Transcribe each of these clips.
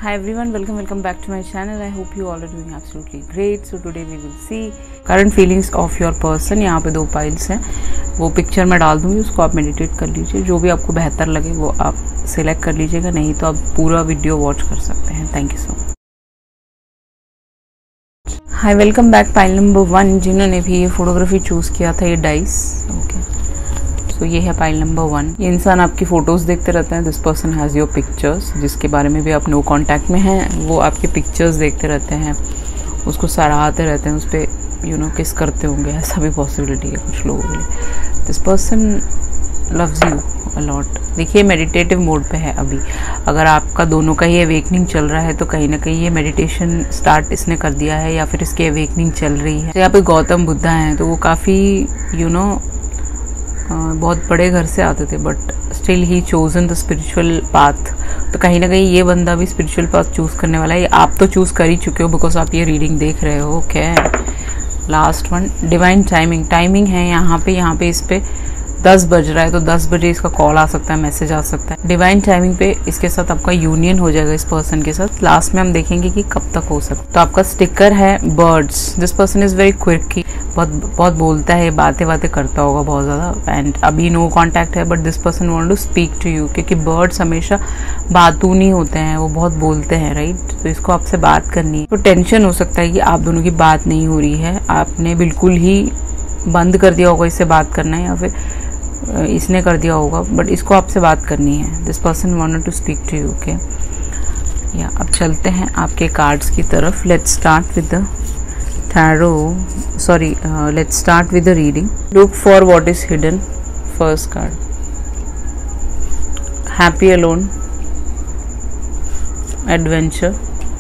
Hi everyone, welcome back to my channel. I hope you all are doing absolutely great. So today we will see current feelings of your person. यहाँ पे 2 files हैं, वो picture मैं डाल दूँगी, उसको आप मेडिटेट कर लीजिए। जो भी आपको बेहतर लगे वो आप सिलेक्ट कर लीजिएगा, नहीं तो आप पूरा वीडियो वॉच कर सकते हैं। Thank you so much. Hi, welcome back. File number 1 जिन्होंने भी ये फोटोग्राफी चूज़ किया था, ये डाइस ओके। तो ये है फाइल नंबर 1। ये इंसान आपकी फ़ोटोज़ देखते रहते हैं। This person has your pictures, जिसके बारे में भी आप नो कांटेक्ट में हैं, वो आपके पिक्चर्स देखते रहते हैं, उसको सराहते रहते हैं, उस पर किस करते होंगे, ऐसा भी पॉसिबिलिटी है कुछ लोगों के लिए। This person loves you a lot. देखिए मेडिटेटिव मोड पे है अभी। अगर आपका दोनों का ही अवेकनिंग चल रहा है तो कहीं ना कहीं ये मेडिटेशन स्टार्ट इसने कर दिया है या फिर इसकी अवेकनिंग चल रही है। तो यहाँ पे गौतम बुद्धा हैं, तो वो काफ़ी बहुत बड़े घर से आते थे, but still he chosen the spiritual path. तो कहीं ना कहीं ये बंदा भी स्पिरिचुअल पाथ चूज़ करने वाला है। आप तो चूज़ कर ही चुके हो बिकॉज आप ये रीडिंग देख रहे हो। Okay, last one, divine timing है यहाँ पे इस पे 10 बज रहा है, तो 10 बजे इसका कॉल आ सकता है, मैसेज आ सकता है। डिवाइन टाइमिंग पे इसके साथ आपका यूनियन हो जाएगा, इस पर्सन के साथ। लास्ट में हम देखेंगे कि कब तक हो सकता है। तो आपका स्टिकर है birds. This person is very क्विकी, बहुत बोलता है, बातें करता होगा बहुत ज़्यादा। एंड अभी नो कांटेक्ट है, but this person want to speak to you, क्योंकि बर्ड्स हमेशा बातू नहीं होते हैं, वो बहुत बोलते हैं, राइट। तो इसको आपसे बात करनी है। तो टेंशन हो सकता है कि आप दोनों की बात नहीं हो रही है, आपने बिल्कुल ही बंद कर दिया होगा इससे बात करना, या फिर इसने कर दिया होगा, बट इसको आपसे बात करनी है। This person wanted to speak to you. Okay, या अब चलते हैं आपके कार्ड्स की तरफ। Let's start with the tarot, sorry, let's start with the reading. Look for what is hidden. First card, happy alone, adventure,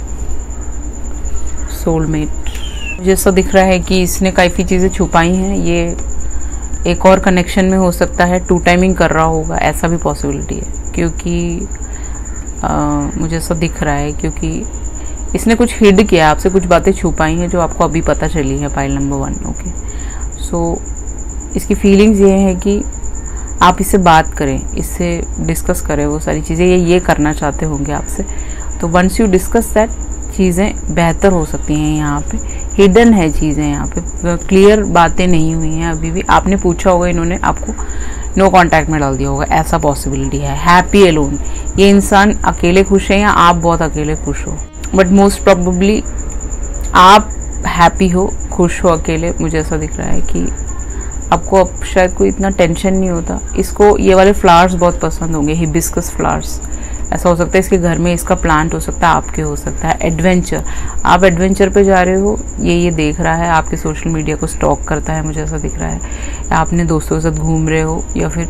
soulmate. मुझे ऐसा दिख रहा है कि इसने काफ़ी चीज़ें छुपाई हैं। ये एक और कनेक्शन में हो सकता है, 2 टाइमिंग कर रहा होगा, ऐसा भी पॉसिबिलिटी है, क्योंकि मुझे ऐसा दिख रहा है, क्योंकि इसने कुछ हिड किया, आपसे कुछ बातें छुपाई हैं जो आपको अभी पता चली है। File number 1 okay. सो इसकी फीलिंग्स ये है कि आप इससे बात करें, इससे डिस्कस करें वो सारी चीज़ें, ये करना चाहते होंगे आपसे। तो वंस यू डिस्कस दैट, चीज़ें बेहतर हो सकती हैं। यहाँ पे हिडन है चीज़ें, यहाँ पे क्लियर बातें नहीं हुई हैं अभी भी। आपने पूछा होगा, इन्होंने आपको नो कांटेक्ट में डाल दिया होगा, ऐसा पॉसिबिलिटी है। हैप्पी अलोन, ये इंसान अकेले खुश है या आप बहुत अकेले खुश हो, बट मोस्ट प्रोबेबली आप हैप्पी हो, खुश हो अकेले। मुझे ऐसा दिख रहा है कि आपको अब शायद कोई इतना टेंशन नहीं होता। इसको ये वाले फ्लावर्स बहुत पसंद होंगे, हिबिस्कस फ्लावर्स। ऐसा हो सकता है इसके घर में इसका प्लांट हो सकता है, आपके हो सकता है। एडवेंचर, आप एडवेंचर पे जा रहे हो, ये देख रहा है, आपके सोशल मीडिया को स्टॉक करता है, मुझे ऐसा दिख रहा है। या आपने दोस्तों के साथ घूम रहे हो, या फिर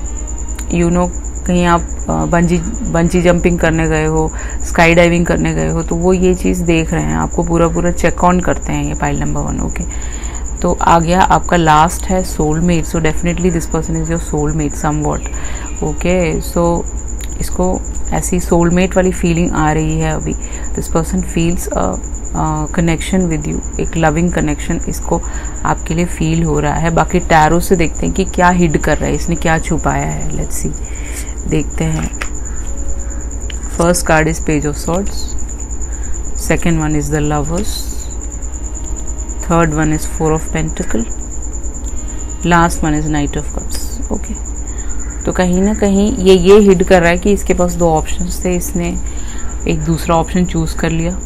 कहीं आप बंजी जंपिंग करने गए हो, स्काई डाइविंग करने गए हो, तो वो ये चीज़ देख रहे हैं, आपको पूरा चेक ऑन करते हैं। ये फाइल नंबर 1 ओके। तो आ गया आपका लास्ट है soulmate. So definitely this person is your soulmate somewhat. Okay, so इसको ऐसी सोलमेट वाली फीलिंग आ रही है अभी। This person feels a connection with you, एक लविंग कनेक्शन इसको आपके लिए फील हो रहा है। बाकी टैरो से देखते हैं कि क्या हिड कर रहा है, इसने क्या छुपाया है। लेट्स सी, देखते हैं। First card is page of swords, second one is the lovers, third one is 4 of pentacles, last one is knight of cups. Okay, तो कहीं ना कहीं ये हिड कर रहा है कि इसके पास 2 ऑप्शंस थे, इसने एक दूसरा ऑप्शन चूज कर लिया।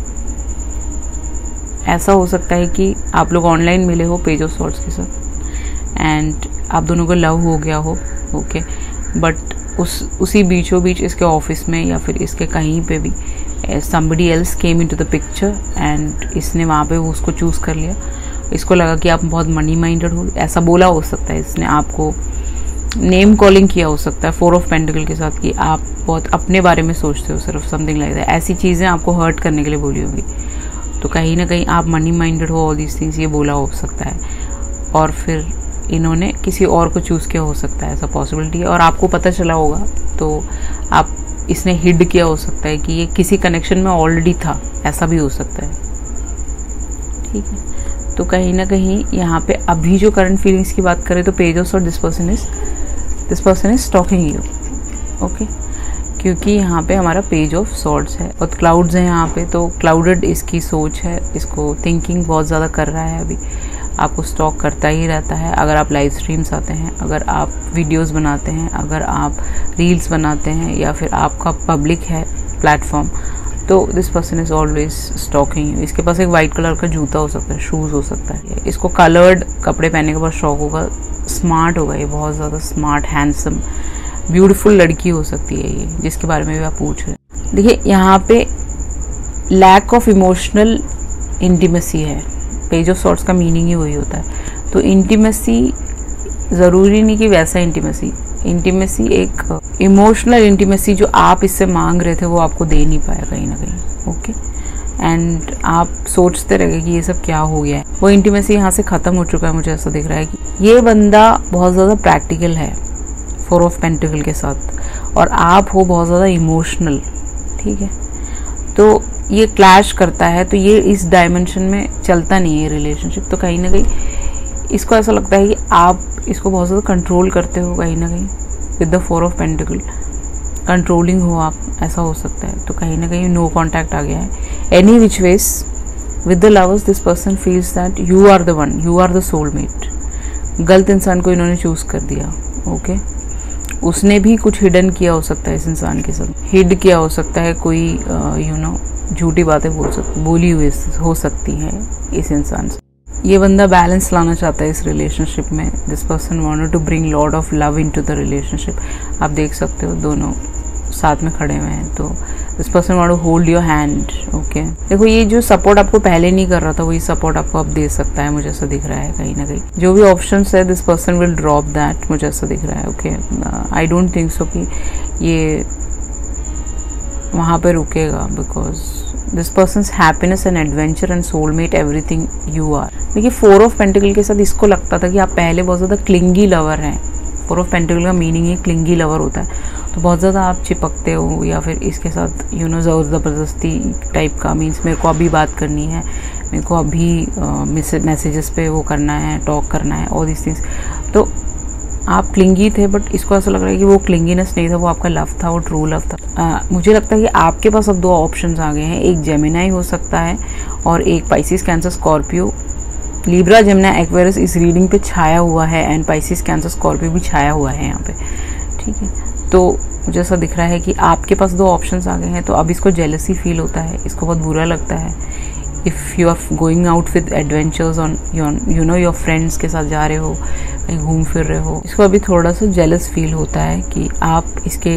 ऐसा हो सकता है कि आप लोग ऑनलाइन मिले हो पेज ऑफ सॉर्ड्स के साथ, एंड आप दोनों को लव हो गया हो। ओके, बट उसी बीचों बीच इसके ऑफिस में या फिर इसके कहीं पे भी somebody else came into the picture and इसने वहाँ पे वो उसको चूज़ कर लिया। इसको लगा कि आप बहुत मनी माइंडेड हो, ऐसा बोला हो सकता है। इसने आपको नेम कॉलिंग किया हो सकता है 4 ऑफ पेंटिकल के साथ, कि आप बहुत अपने बारे में सोचते हो सिर्फ, समथिंग लाइक दैट। ऐसी चीज़ें आपको हर्ट करने के लिए बोली होगी। तो कहीं ना कहीं आप मनी माइंडेड हो, ऑल दीज थिंग्स, ये बोला हो सकता है। और फिर इन्होंने किसी और को चूज़ किया हो सकता है, ऐसा पॉसिबिलिटी है। और आपको पता चला होगा, तो आप इसने हिड किया हो सकता है कि ये किसी कनेक्शन में ऑलरेडी था, ऐसा भी हो सकता है। ठीक है, तो कहीं ना कहीं यहाँ पे अभी जो करंट फीलिंग्स की बात करें तो page of swords, this person is talking you. Okay, क्योंकि यहाँ पे हमारा पेज ऑफ सॉर्ड्स है और क्लाउड्स हैं यहाँ पे, तो क्लाउडेड इसकी सोच है, इसको थिंकिंग बहुत ज़्यादा कर रहा है अभी, आपको स्टॉक करता ही रहता है। अगर आप लाइव स्ट्रीम्स आते हैं, अगर आप वीडियोस बनाते हैं, अगर आप रील्स बनाते हैं, या फिर आपका पब्लिक है प्लेटफॉर्म, तो this person is always stalking you. इसके पास एक वाइट कलर का जूता हो सकता है, शूज़ हो सकता है, इसको कलर्ड कपड़े पहनने का बहुत शौक होगा, स्मार्ट होगा, ये बहुत ज़्यादा स्मार्ट, हैंडसम, ब्यूटीफुल लड़की हो सकती है ये, जिसके बारे में भी आप पूछ रहे हैं। देखिए यहाँ पे लैक ऑफ इमोशनल इंटीमेसी है, पेज ऑफ सॉर्ड्स का मीनिंग ही वही होता है। तो इंटीमेसी ज़रूरी नहीं कि वैसा इंटीमेसी एक इमोशनल इंटीमेसी जो आप इससे मांग रहे थे वो आपको दे नहीं पाया कहीं ना कहीं, ओके। एंड आप सोचते रहे कि ये सब क्या हो गया है, वो इंटीमेसी यहाँ से ख़त्म हो चुका है। मुझे ऐसा दिख रहा है कि ये बंदा बहुत ज़्यादा प्रैक्टिकल है 4 ऑफ पेंटिकल के साथ, और आप हो बहुत ज़्यादा इमोशनल, ठीक है। तो ये क्लैश करता है, तो ये इस डायमेंशन में चलता नहीं है रिलेशनशिप। तो कहीं ना कहीं इसको ऐसा लगता है कि आप इसको बहुत ज़्यादा कंट्रोल करते हो कहीं ना कहीं with the 4 of pentacles, controlling हो आप, ऐसा हो सकता है। तो कहीं ना कहीं नो कॉन्टैक्ट आ गया है। Any which ways with the lovers this person feels that you are the one, you are the soulmate. गलत इंसान को इन्होंने चूज़ कर दिया, ओके। उसने भी कुछ हिडन किया हो सकता है इस इंसान के साथ, हिड किया हो सकता है, कोई यू नो झूठी बातें बोली हुई हो सकती हैं इस इंसान से। ये बंदा बैलेंस लाना चाहता है इस रिलेशनशिप में। This person wanted to bring lot of love into the relationship. आप देख सकते हो दोनों साथ में खड़े हुए हैं, तो this person want to hold your hand, okay. देखो ये जो सपोर्ट आपको पहले नहीं कर रहा था वही सपोर्ट आपको अब दे सकता है, मुझे ऐसा दिख रहा है कहीं ना कहीं। जो भी ऑप्शंस है this person will drop that, मुझे ऐसा दिख रहा है, okay. I don't think so कि ये वहाँ पे रुकेगा, because this person's happiness and adventure and soulmate everything you are. देखिए 4 ऑफ पेंटिकल के साथ इसको लगता था कि आप पहले बहुत ज़्यादा क्लिंगी लवर हैं। 4 ऑफ पेंटिकल का मीनिंग ही क्लिंगी लवर होता है, तो बहुत ज़्यादा आप चिपकते हो, या फिर इसके साथ यू नो ज़बरदस्ती टाइप का, मीन्स मेरे को अभी बात करनी है, मेरे को अभी मैसेजेस पे वो करना है, टॉक करना है, ऑल दिस थिंग्स। तो आप क्लिंगी थे, बट इसको ऐसा लग रहा है कि वो क्लिंगीनेस नहीं था, वो आपका लव था, वो ट्रू लव था। मुझे लगता है कि आपके पास अब 2 ऑप्शंस आ गए हैं, एक जेमिनाई हो सकता है और एक Pisces, Cancer, Scorpio. Libra, Gemini, Aquarius इस रीडिंग पे छाया हुआ है, एंड पाइसिस, कैंसर, स्कॉर्पियो भी छाया हुआ है यहाँ पे, ठीक है। तो मुझे ऐसा दिख रहा है कि आपके पास 2 ऑप्शंस आ गए हैं, तो अब इसको जेलसी फील होता है, इसको बहुत बुरा लगता है। If you are going out with adventures on you know your friends के साथ जा रहे हो, कहीं घूम फिर रहे हो, इसको अभी थोड़ा सा जेलस फील होता है कि आप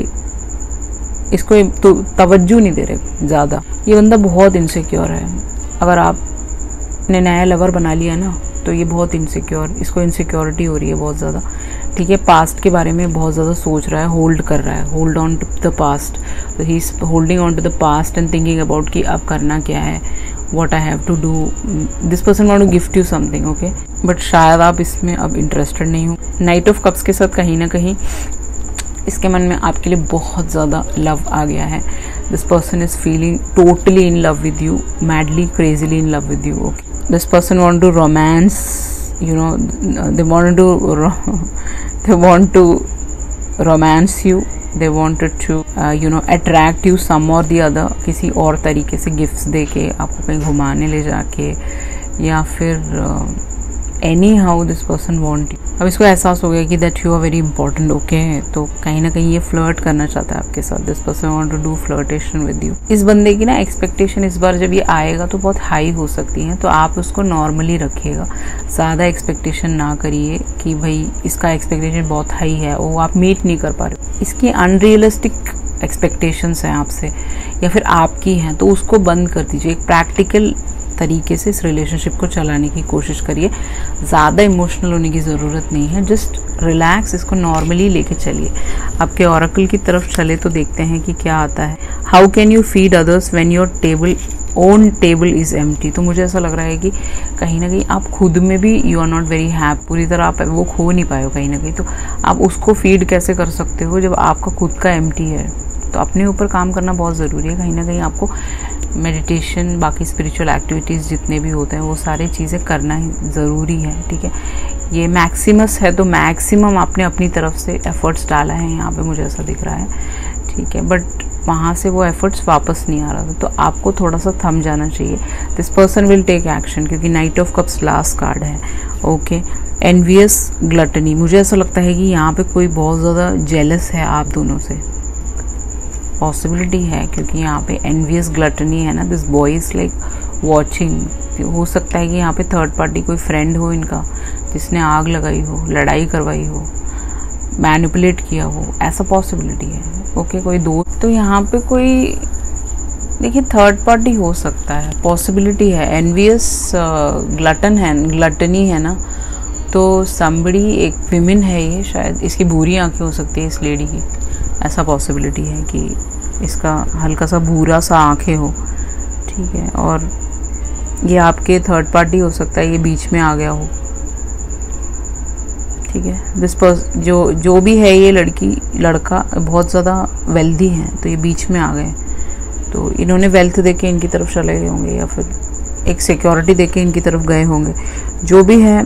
इसको तो तवज्जो नहीं दे रहे ज़्यादा। ये बंदा बहुत इनसिक्योर है। अगर आपने नया लवर बना लिया ना, तो ये बहुत इनसिक्योर, इसको इनसिक्योरिटी हो रही है बहुत ज़्यादा, ठीक है। पास्ट के बारे में बहुत ज़्यादा सोच रहा है, होल्ड कर रहा है, hold on to the past. तो he is holding on to the past and thinking about कि अब करना क्या है, what I have to do. This person want to gift you something, okay? But शायद आप इसमें अब इंटरेस्टेड नहीं हो। नाइट ऑफ कप्स के साथ कहीं ना कहीं इसके मन में आपके लिए बहुत ज़्यादा लव आ गया है। This person is feeling totally in love with you, madly crazily in love with you, okay. This person want to romance, you know, they want to romance you, they wanted to you know attract you some or the other, किसी और तरीके से gifts दे के, आपको कहीं घुमाने ले जाके, या फिर anyhow this person want you. अब इसको एहसास हो गया कि that you are very important, okay. तो कहीं ना कहीं ये फ्लर्ट करना चाहता है आपके साथ। This person want to do flirtation with you. इस बंदे की ना एक्सपेक्टेशन इस बार जब ये आएगा तो बहुत हाई हो सकती है, तो आप उसको नॉर्मली रखिएगा, ज़्यादा एक्सपेक्टेशन ना करिए कि भाई इसका एक्सपेक्टेशन बहुत हाई है, वो आप मीट नहीं कर पा रहे हो। इसकी अनरियलिस्टिक एक्सपेक्टेशंस हैं आपसे, या फिर आपकी हैं, तो उसको बंद कर दीजिए। एक प्रैक्टिकल तरीके से इस रिलेशनशिप को चलाने की कोशिश करिए। ज़्यादा इमोशनल होने की ज़रूरत नहीं है, जस्ट रिलैक्स, इसको नॉर्मली लेके चलिए। आपके ऑरेकल की तरफ चले तो देखते हैं कि क्या आता है। How can you feed others when your own table is empty. तो मुझे ऐसा लग रहा है कि कहीं ना कहीं आप खुद में भी you are not very happy, पूरी तरह आप वो खो नहीं पाए हो कहीं ना कहीं। तो आप उसको फीड कैसे कर सकते हो जब आपका खुद का एम्प्टी है। तो अपने ऊपर काम करना बहुत ज़रूरी है। कहीं ना कहीं आपको मेडिटेशन, बाकी स्पिरिचुअल एक्टिविटीज़ जितने भी होते हैं वो सारी चीज़ें करना ही ज़रूरी है, ठीक है। ये मैक्सिमस है तो मैक्सिमम आपने अपनी तरफ से एफर्ट्स डाला है यहाँ पे, मुझे ऐसा दिख रहा है, ठीक है, बट वहाँ से वो एफर्ट्स वापस नहीं आ रहा था, तो आपको थोड़ा सा थम जाना चाहिए। This person will take action, क्योंकि knight of cups last card है। ओके, एनवियस ग्लटनी, मुझे ऐसा लगता है कि यहाँ पे कोई बहुत ज़्यादा जेलस है आप दोनों से, पॉसिबिलिटी है, क्योंकि यहाँ पे एनवियस ग्लटनी है ना। This boy is like watching, हो सकता है कि यहाँ पे थर्ड पार्टी कोई फ्रेंड हो इनका, जिसने आग लगाई हो, लड़ाई करवाई हो, मैनिपुलेट किया हो, ऐसा पॉसिबिलिटी है। ओके, कोई दोस्त, तो यहाँ पे कोई देखिए थर्ड पार्टी हो सकता है, पॉसिबिलिटी है। एनवियस ग्लटन है, ग्लटनी है ना, तो समबड़ी एक विमेन है ये, शायद इसकी बुरी आंखें हो सकती है इस लेडी की, ऐसा पॉसिबिलिटी है कि इसका हल्का सा बुरा सा आंखें हो, ठीक है। और ये आपके थर्ड पार्टी हो सकता है, ये बीच में आ गया हो, ठीक है। दिस जो भी है ये लड़का बहुत ज़्यादा वेल्दी है, तो ये बीच में आ गए, तो इन्होंने वेल्थ देके इनकी तरफ चले गए होंगे, या फिर एक सिक्योरिटी देके इनकी तरफ गए होंगे, जो भी है।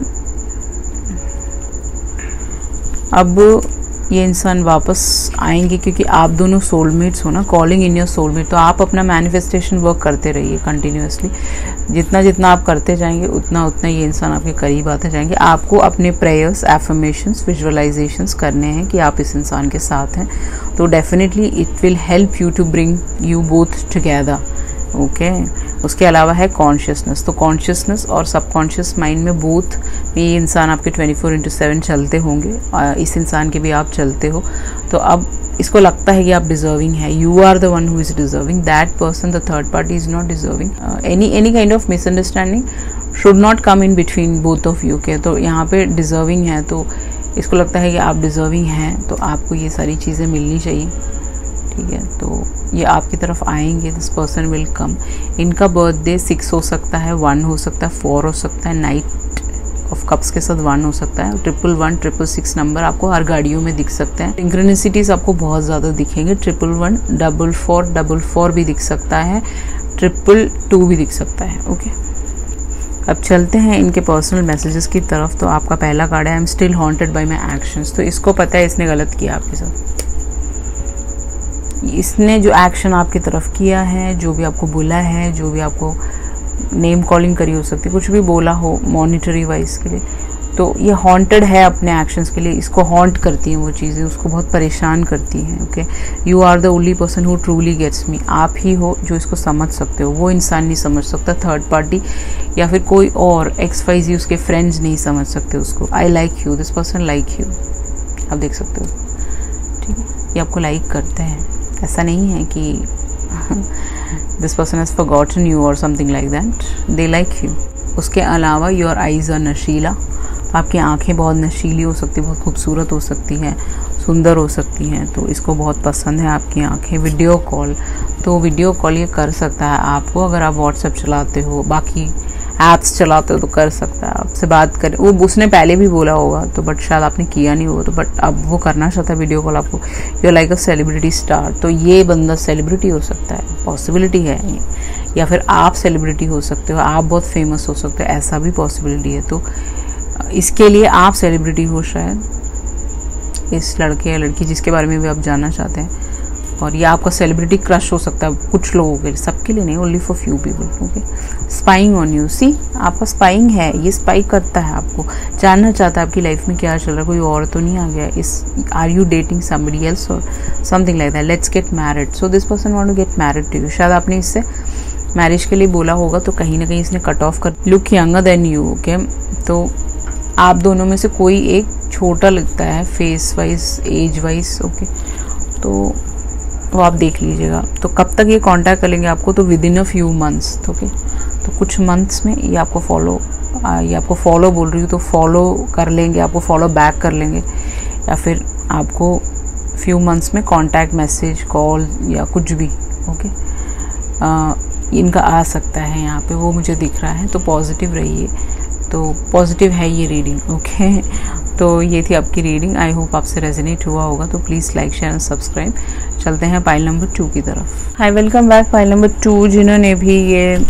अब ये इंसान वापस आएंगे, क्योंकि आप दोनों सोलमेट्स हो ना, कॉलिंग इन योर सोलमेट। तो आप अपना मैनिफेस्टेशन वर्क करते रहिए कंटिन्यूसली, जितना जितना आप करते जाएंगे उतना उतना ये इंसान आपके करीब आते जाएंगे। आपको अपने प्रेयर्स, एफर्मेशंस, विजुअलाइजेशंस करने हैं कि आप इस इंसान के साथ हैं, तो definitely it will help you to bring you both together. Okay, उसके अलावा है कॉन्शियसनेस, तो कॉन्शियसनेस और सबकॉन्शियस माइंड में बोथ में ये इंसान आपके 24/7 चलते होंगे, इस इंसान के भी आप चलते हो। तो अब इसको लगता है कि आप डिजर्विंग है, you are the one who is deserving, that person, the third party is not deserving. Any kind of misunderstanding should not come in between both of you के। तो यहाँ पे डिजर्विंग है, तो इसको लगता है कि आप डिजर्विंग हैं, तो आपको ये सारी चीज़ें मिलनी चाहिए, ठीक है। तो ये आपकी तरफ आएंगे, दिस पर्सन विल कम। इनका बर्थडे 6 हो सकता है, 1 हो सकता है, 4 हो सकता है, नाइट ऑफ कप्स के साथ 1 हो सकता है, 111, 666 नंबर आपको हर गाड़ियों में दिख सकते हैं। सिंक्रोनिसिटीज आपको बहुत ज़्यादा दिखेंगे, 111, 4444 भी दिख सकता है, 222 भी दिख सकता है। ओके, अब चलते हैं इनके पर्सनल मैसेजेस की तरफ। तो आपका पहला कार्ड है, I am still haunted by my actions. तो इसको पता है इसने गलत किया आपके साथ, इसने जो एक्शन आपकी तरफ किया है, जो भी आपको बोला है, जो भी आपको नेम कॉलिंग करी हो सकती है, कुछ भी बोला हो मॉनिटरी वाइज के लिए, तो ये हॉन्टेड है अपने एक्शंस के लिए। इसको हॉन्ट करती हैं वो चीज़ें, उसको बहुत परेशान करती हैं। Okay, you are the only person who truly gets me, आप ही हो जो इसको समझ सकते हो, वो इंसान नहीं समझ सकता, थर्ड पार्टी या फिर कोई और XYZ उसके फ्रेंड्स नहीं समझ सकते उसको। I like you, this person like you, आप देख सकते हो, ठीक है। ये आपको लाइक करते हैं, ऐसा नहीं है कि this person has forgotten you और something like that, they like you. उसके अलावा योर आईज आर नशीला, आपकी आंखें बहुत नशीली हो सकती, बहुत खूबसूरत हो सकती हैं, सुंदर हो सकती हैं, तो इसको बहुत पसंद है आपकी आंखें। वीडियो कॉल, तो वीडियो कॉल ये कर सकता है आपको, अगर आप व्हाट्सएप चलाते हो, बाकी ऐप्स चलाते हो तो कर सकता है आपसे बात कर। वो उसने पहले भी बोला होगा तो, बट शायद आपने किया नहीं हो, तो बट अब वो करना चाहता है वीडियो कॉल आपको। You like a celebrity star, तो ये बंदा सेलिब्रिटी हो सकता है, पॉसिबिलिटी है ये, या फिर आप सेलिब्रिटी हो सकते हो, आप बहुत फेमस हो सकते हो, ऐसा भी पॉसिबिलिटी है। तो इसके लिए आप सेलिब्रिटी हो शायद, इस लड़के या लड़की जिसके बारे में भी आप जानना चाहते हैं, और ये आपका सेलिब्रिटी क्रश हो सकता है कुछ लोगों के लिए, सबके लिए नहीं, only for few people. Okay, spying on you, see आपका स्पाइंग है, ये स्पाई करता है आपको, जानना चाहता है आपकी लाइफ में क्या चल रहा है, कोई और तो नहीं आ गया, इस are you dating somebody else और something like that, let's get married. So this person want to get married to you, शायद आपने इससे मैरिज के लिए बोला होगा, तो कहीं ना कहीं इसने कट ऑफ कर। Look younger than you, okay, तो आप दोनों में से कोई एक छोटा लगता है face wise, age wise. Okay, तो आप देख लीजिएगा। तो कब तक ये कांटेक्ट करेंगे आपको, तो within a few months. Okay, तो कुछ मंथ्स में ये आपको फॉलो बोल रही हूँ, तो फॉलो कर लेंगे, आपको फॉलो बैक कर लेंगे, या फिर आपको फ्यू मंथ्स में कांटेक्ट मैसेज, कॉल या कुछ भी। ओके, इनका आ सकता है यहाँ पे, वो मुझे दिख रहा है। तो पॉजिटिव रहिए, तो पॉजिटिव है ये रीडिंग। ओके, तो ये थी आपकी रीडिंग, आई होप आपसे रेजोनेट हुआ होगा। तो please like, share and subscribe. चलते हैं पाइल नंबर 2 की तरफ। Hi, welcome back pile number 2। जिन्होंने भी ये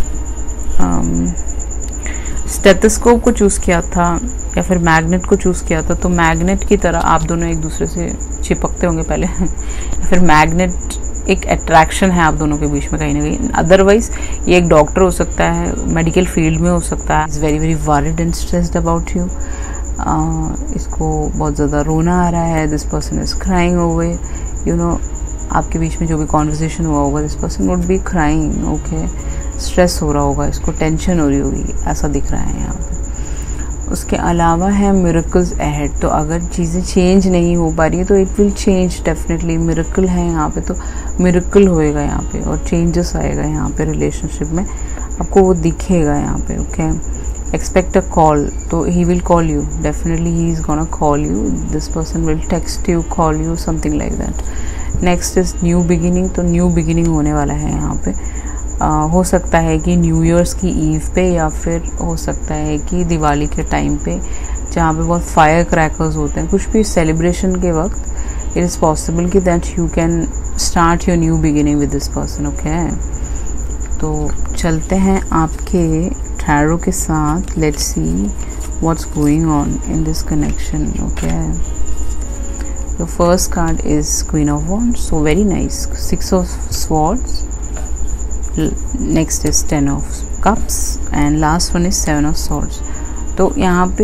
स्टेथोस्कोप को चूज़ किया था या फिर मैग्नेट को चूज़ किया था, तो मैग्नेट की तरह आप दोनों एक दूसरे से चिपकते होंगे पहले फिर मैग्नेट, एक अट्रैक्शन है आप दोनों के बीच में कहीं ना कहीं। अदरवाइज ये एक डॉक्टर हो सकता है, मेडिकल फील्ड में हो सकता है। Is very very worried and stressed about you. इसको बहुत ज़्यादा रोना आ रहा है। This person is crying over, you know, आपके बीच में जो भी कॉन्वर्सेशन हुआ होगा, this person would be crying, okay. Stress हो रहा होगा, इसको टेंशन हो रही होगी, ऐसा दिख रहा है यहाँ पे। उसके अलावा है मिरेकल्स अहेड। तो अगर चीज़ें चेंज नहीं हो पा रही है तो it will change definitely. Miracle है यहाँ पे, तो मिरेकल होएगा यहाँ पे और चेंजेस आएगा यहाँ पे रिलेशनशिप में, आपको वो दिखेगा यहाँ पे, ओके। एक्सपेक्ट अ कॉल, तो he will call you, definitely he is gonna call you. This person will text you, call you, something like that. Next is new beginning. तो न्यू बिगिनिंग होने वाला है यहाँ पे। हो सकता है कि न्यू ईयर्स की ईव पे, या फिर हो सकता है कि दिवाली के टाइम पे, जहाँ पे बहुत फायर क्रैकर्स होते हैं, कुछ भी सेलिब्रेशन के वक्त इट इज़ पॉसिबल कि that you can start your new beginning with this person, okay. तो चलते हैं आपके टैरो के साथ। Let's see what's going on in this connection, okay. The first card is queen of wands, so very nice. 6 of swords, next is 10 of cups and last one is 7 of swords. तो यहाँ पे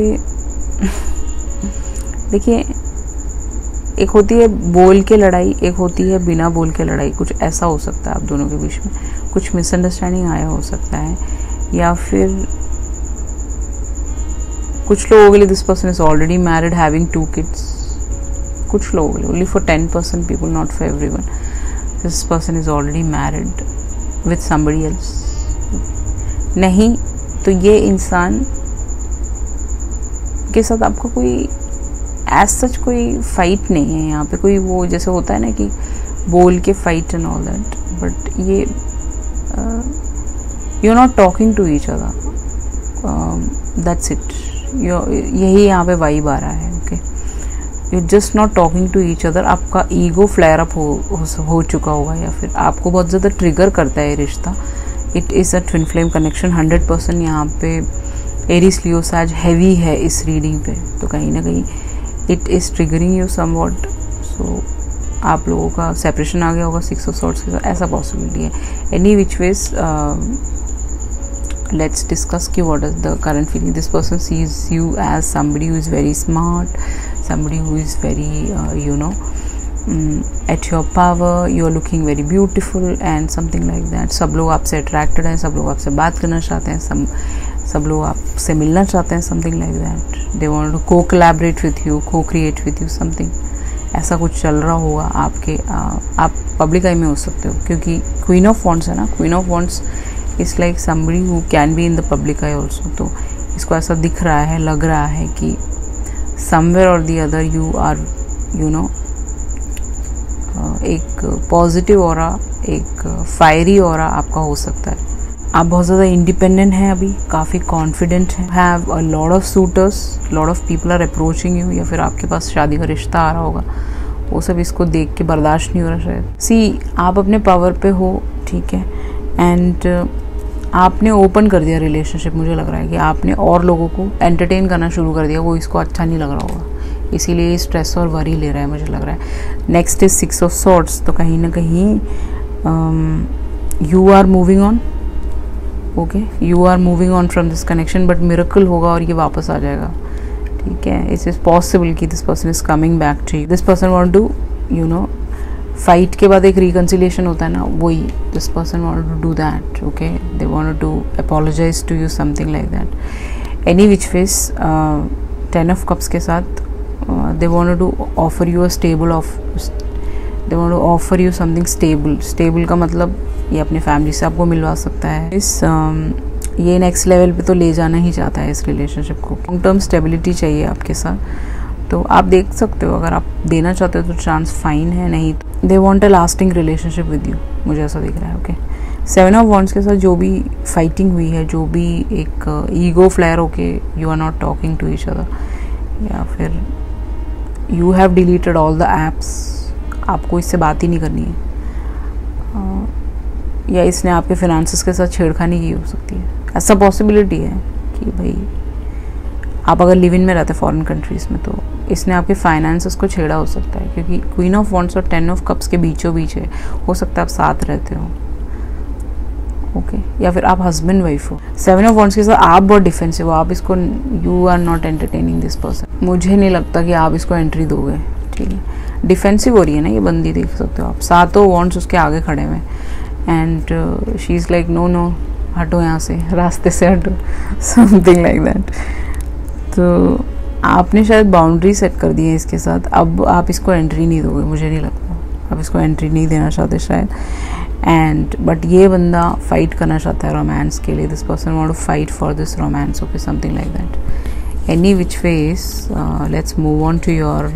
देखिए, एक होती है बोल के लड़ाई, एक होती है बिना बोल के लड़ाई। कुछ ऐसा हो सकता है आप दोनों के बीच में, कुछ मिसअंडरस्टैंडिंग आया हो सकता है, या फिर कुछ लोगों के लिए this person is already married having 2 kids. कुछ लोगों के लिए, only for 10% people, not for everyone. This person is already married with somebody else। नहीं तो ये इंसान के साथ आपका कोई एज सच कोई फाइट नहीं है यहाँ पे। कोई वो जैसे होता है ना कि बोल के fight and all that, but ये you are not talking to each other, that's it. यही यहाँ पे वाइब आ रहा है, okay. You just not talking to each other. आपका ईगो फ्लेयर अप हो चुका होगा, या फिर आपको बहुत ज़्यादा ट्रिगर करता है रिश्ता। It is a twin flame connection 100%। यहाँ पे एरीज लियो सैज हैवी है इस रीडिंग पे, तो कहीं ना कहीं it is triggering you somewhat. So आप लोगों का सेपरेशन आ गया होगा 6 ऑफ सॉर्ड्स के साथ, ऐसा पॉसिबिलिटी है। Any which ways let's discuss ki what is the current feeling. This person sees you as somebody who is very smart, somebody who is very at your power, you are looking very beautiful and something like that. सब लोग आपसे attracted हैं, सब लोग आपसे बात करना चाहते हैं, सब लोग आपसे मिलना चाहते हैं, something like that. They want to co-collaborate with you, co-create with you something. ऐसा कुछ चल रहा होगा आपके, आप पब्लिक आई में हो सकते हो, क्योंकि क्वीन ऑफ वॉन्ड्स है ना। Queen of wands it's like somebody who can be in the public eye also. तो इसको ऐसा दिख रहा है, लग रहा है कि somewhere or the other you are एक पॉजिटिव ऑरा, एक फायरी ऑरा आपका हो सकता है। आप बहुत ज़्यादा इंडिपेंडेंट हैं अभी, काफ़ी कॉन्फिडेंट हैं, have a lot of suitors, lot of people are approaching you, या फिर आपके पास शादी का रिश्ता आ रहा होगा। वो सब इसको देख के बर्दाश्त नहीं हो रहा शायद। सी, आप अपने पावर पे हो, ठीक है, एंड आपने ओपन कर दिया रिलेशनशिप। मुझे लग रहा है कि आपने और लोगों को एंटरटेन करना शुरू कर दिया, वो इसको अच्छा नहीं लग रहा होगा, इसीलिए स्ट्रेस और वरी ले रहा है, मुझे लग रहा है। Next is 6 of swords. तो कहीं ना कहीं you are moving on, okay, you are moving on from this connection, but miracle होगा और ये वापस आ जाएगा, ठीक है। इट इज़ पॉसिबल कि this person is coming back to you. This person want to fight के बाद एक रिकन्सिलिएशन होता है ना, वही this person want to do that, okay. They want to apologise to you, something like that. Any which ways 10 of cups के साथ they want to offer you a stable off, they want to offer you something stable. Stable का मतलब ये अपने family से आपको मिलवा सकता है। इस ये नेक्स्ट लेवल पे तो ले जाना ही चाहता है इस रिलेशनशिप को। लॉन्ग टर्म स्टेबिलिटी चाहिए आपके साथ, तो आप देख सकते हो, अगर आप देना चाहते हो तो चांस फाइन है, नहीं तो they want a lasting relationship with you, मुझे ऐसा दिख रहा है, ओके। 7 ऑफ वॉन्ड्स के साथ जो भी फाइटिंग हुई है, जो भी एक ईगो फ्लेयर होके you are not talking to each other, या फिर you have deleted all the apps, आपको इससे बात ही नहीं करनी है, या इसने आपके फाइनेंसेस के साथ छेड़खानी की हो सकती है। ऐसा पॉसिबिलिटी है कि भाई आप अगर लिव इन में रहते फॉरेन कंट्रीज़ में, तो इसने आपके फाइनेंसेस को छेड़ा हो सकता है, क्योंकि क्वीन ऑफ वॉन्ड्स और 10 ऑफ कप्स के बीचों बीच है। हो सकता है आप साथ रहते हो, ओके, या फिर आप हस्बैंड वाइफ हो। 7 ऑफ वॉन्ड्स के साथ आप बहुत डिफेंसिव हो, आप इसको, you are not entertaining this person. मुझे नहीं लगता कि आप इसको एंट्री दोगे, ठीक है। डिफेंसिव हो रही है ना ये बंदी, देख सकते हो आप, 7 वॉन्ड्स उसके आगे खड़े हुए and she is like no no, हटो यहाँ से, रास्ते से हटो, समथिंग लाइक दैट। तो आपने शायद बाउंड्री सेट कर दी है इसके साथ, अब आप इसको एंट्री नहीं दोगे, मुझे नहीं लगता आप इसको एंट्री नहीं देना चाहते शायद। एंड बट ये बंदा फाइट करना चाहता है रोमांस के लिए, this person want to fight for this romance, okay, something like that. Any which ways let's move on to your,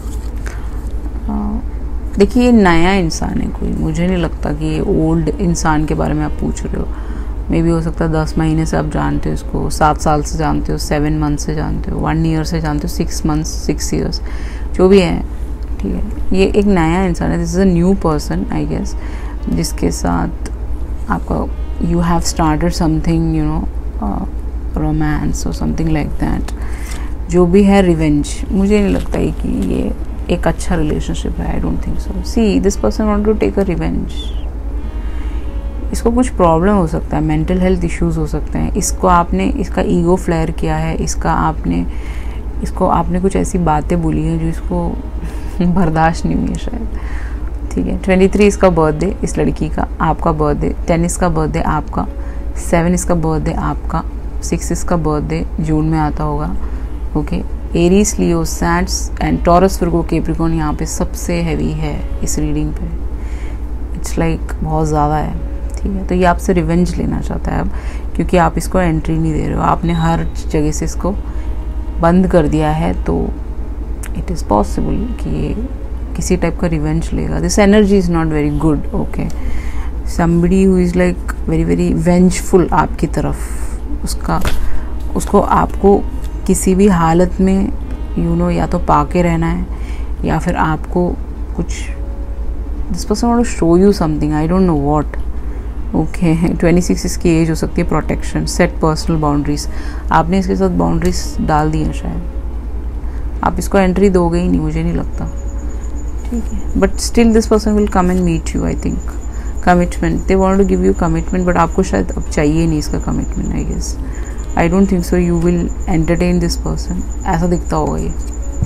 देखिए ये नया इंसान है कोई, मुझे नहीं लगता कि ये ओल्ड इंसान के बारे में आप पूछ रहे हो। मे बी हो सकता है 10 महीने से आप जानते हो इसको, 7 साल से जानते हो, 7 मंथ से जानते हो, 1 ईयर से जानते हो, 6 मंथ्स, 6 ईयर्स, जो भी है, ठीक है। ये एक नया इंसान है, this is a new person I guess, जिसके साथ आपका you have started something, you know, romance और समथिंग लाइक दैट। जो भी है रिवेंज, मुझे नहीं लगता है कि ये एक अच्छा रिलेशनशिप है, I don't think so. See this person want to take a revenge. इसको कुछ प्रॉब्लम हो सकता है, मेंटल हेल्थ इश्यूज हो सकते हैं, इसको आपने, इसका ईगो फ्लेयर किया है, इसको आपने कुछ ऐसी बातें बोली हैं जो इसको बर्दाश्त नहीं हुई है शायद, ठीक है। 23 इसका बर्थडे, इस लड़की का, आपका बर्थडे, 10 इसका बर्थडे आपका, 7 इसका बर्थडे आपका, 6 इसका बर्थडे जून में आता होगा, okay. Aries, Leo, Sags and Taurus, Virgo, Capricorn यहाँ पे सबसे हैवी है इस रीडिंग पे, इट्स लाइक बहुत ज़्यादा है, ठीक है। तो ये आपसे रिवेंज लेना चाहता है अब, क्योंकि आप इसको एंट्री नहीं दे रहे हो, आपने हर जगह से इसको बंद कर दिया है, तो इट इज़ पॉसिबल कि ये किसी टाइप का रिवेंज लेगा। This energy is not very good, okay. Somebody who is like very very vengeful आपकी तरफ, उसको आपको किसी भी हालत में यू नो या तो पाके रहना है, या फिर आपको कुछ, this person want to show you something, I don't know what, okay. 26 इसकी एज हो सकती है, प्रोटेक्शन, सेट पर्सनल बाउंड्रीज, आपने इसके साथ बाउंड्रीज डाल दी हैं शायद, आप इसको एंट्री दोगे ही नहीं, मुझे नहीं लगता, ठीक है। But still this person will come and meet you, I think, commitment, they want to give you commitment, but आपको शायद अब चाहिए नहीं इसका commitment, I guess, I don't think so you will entertain this person, ऐसा दिखता होगा ये,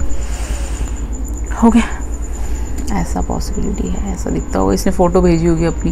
ओके, ऐसा पॉसिबिलिटी है, ऐसा दिखता होगा। इसने फ़ोटो भेजी होगी अपनी,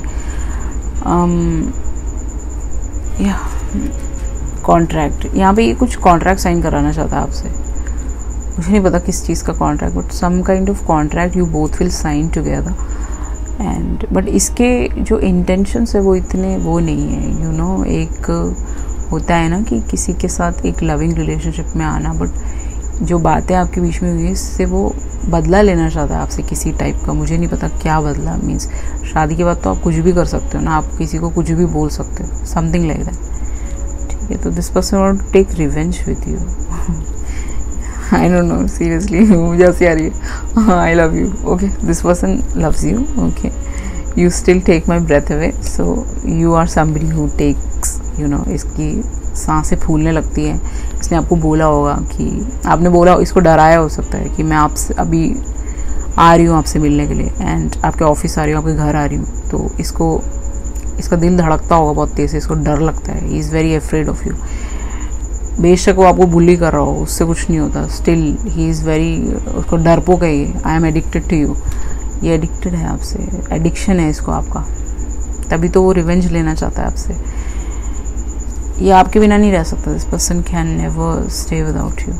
या कॉन्ट्रैक्ट, यहाँ पे ये कुछ कॉन्ट्रैक्ट साइन कराना चाहता है आपसे, मुझे नहीं पता किस चीज़ का contract, but some kind of contract you both will sign together, and but इसके जो इंटेंशंस है वो इतने वो नहीं है, यू नो, एक होता है ना कि किसी के साथ एक लविंग रिलेशनशिप में आना, बट जो बातें आपके बीच में हुई इससे वो बदला लेना चाहता है आपसे किसी टाइप का, मुझे नहीं पता क्या बदला, मीन्स शादी के बाद तो आप कुछ भी कर सकते हो ना, आप किसी को कुछ भी बोल सकते हो, समथिंग लाइक दैट, ठीक है। तो this person want to take revenge with you, I don't know, seriously मुझे हंसी आ रही है, I love you, okay, this person loves you, okay, you still take my breath away, so you are somebody who takes, you know, इसकी सांसें फूलने लगती हैं, इसने आपको बोला होगा कि, आपने बोला, इसको डराया हो सकता है कि मैं आपसे अभी आ रही हूँ आपसे मिलने के लिए, एंड आपके ऑफिस आ रही हूँ, आपके घर आ रही हूँ, तो इसका दिल धड़कता होगा बहुत तेज़ से, इसको डर लगता है, he is very afraid of you. बेशक वो आपको बुली कर रहा हो, उससे कुछ नहीं होता, स्टिल ही इज़ वेरी, उसको डरपोक है ये, I am addicted to you, ये एडिक्टेड है आपसे, एडिक्शन है इसको आपका, तभी तो वो रिवेंज लेना चाहता है आपसे, ये आपके बिना नहीं रह सकता, this person can never stay without you.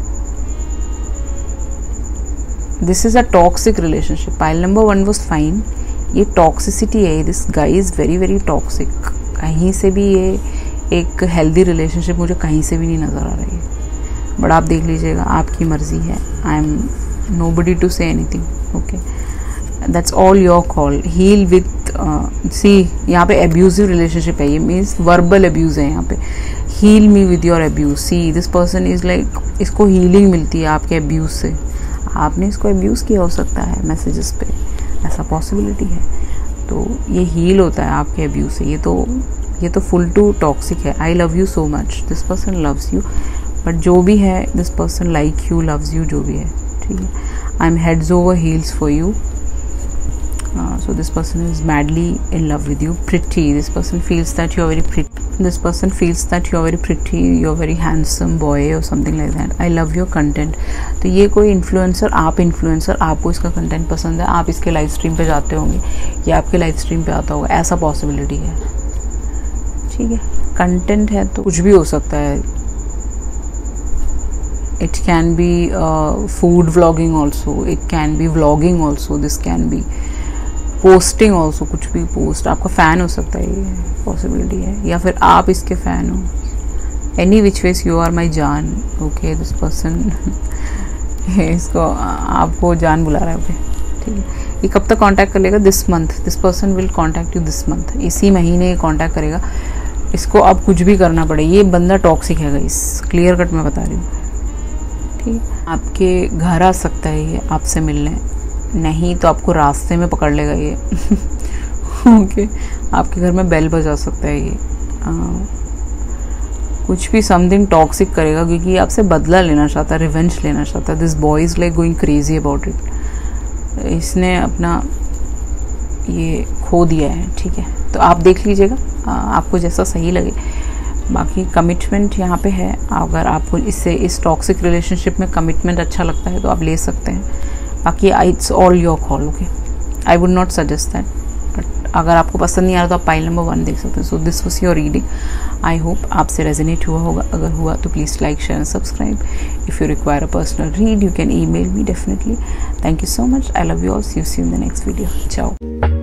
This is a toxic relationship, pile number 1 was fine, ये टॉक्सिसिटी है, this guy is very very toxic, कहीं से भी ये एक हेल्दी रिलेशनशिप मुझे कहीं से भी नहीं नज़र आ रही है, बट आप देख लीजिएगा, आपकी मर्जी है, I am nobody to say anything, okay, that's all your call. Heal with, see यहाँ पे एब्यूजिव रिलेशनशिप है, ये मीन्स वर्बल एब्यूज़ है यहाँ पे, heal me with your abuse, see this person is like, इसको हीलिंग मिलती है आपके एब्यूज़ से, आपने इसको एब्यूज़ किया हो सकता है मैसेजेस पे, ऐसा पॉसिबिलिटी है, तो ये हील होता है आपके एब्यूज़ से, ये तो फुल टू टॉक्सिक है। I love you so much, this person loves you, but जो भी है this person like you, loves you, जो भी है, ठीक है। I am heads over heels for you, so this person is madly in love with you. Pretty, this person feels that you are very pretty. This person feels that you are very pretty, you are very handsome boy or something like that. I love your content. तो ये कोई influencer, आप influencer, आपको इसका content पसंद है, आप इसके लाइव स्ट्रीम पे जाते होंगे या आपके लाइव स्ट्रीम पे आता होगा, ऐसा पॉसिबिलिटी है, ठीक है। कंटेंट है तो कुछ भी हो सकता है। It can be food vlogging also, it can be vlogging also, this can be posting also, कुछ भी पोस्ट, आपका फ़ैन हो सकता है, ये पॉसिबिलिटी है, या फिर आप इसके फ़ैन हो। Any which ways you are my जान, ओके। दिस पर्सन इसको आपको जान बुला रहा है, ओके, ठीक है। ये कब तक कांटेक्ट कर लेगा? This month, this person will contact you this month, इसी महीने कांटेक्ट करेगा। इसको अब कुछ भी करना पड़े, ये बंदा टॉक्सिक है गाइस, क्लियर कट मैं बता रही हूँ, ठीक है। आपके घर आ सकता है ये आपसे मिलने, नहीं तो आपको रास्ते में पकड़ लेगा ये ओके। आपके घर में बेल बजा सकता है ये, कुछ भी समथिंग टॉक्सिक करेगा क्योंकि ये आपसे बदला लेना चाहता है, रिवेंज लेना चाहता है। This boy is like going crazy about it, इसने अपना ये खो दिया है, ठीक है। तो आप देख लीजिएगा, आपको जैसा सही लगे। बाकी कमिटमेंट यहाँ पे है, अगर आपको इससे इस टॉक्सिक रिलेशनशिप में कमिटमेंट अच्छा लगता है तो आप ले सकते हैं। बाकी it's all your call, okay. I would not suggest that, but अगर आपको पसंद नहीं आ रहा तो आप पाइल नंबर 1 देख सकते हैं। So this was your reading, I hope आपसे रेजोनेट हुआ होगा। अगर हुआ तो please like, share and subscribe. If you require a personal read you can email me definitely. Thank you so much, I love you all, see you in the next video, चाओ।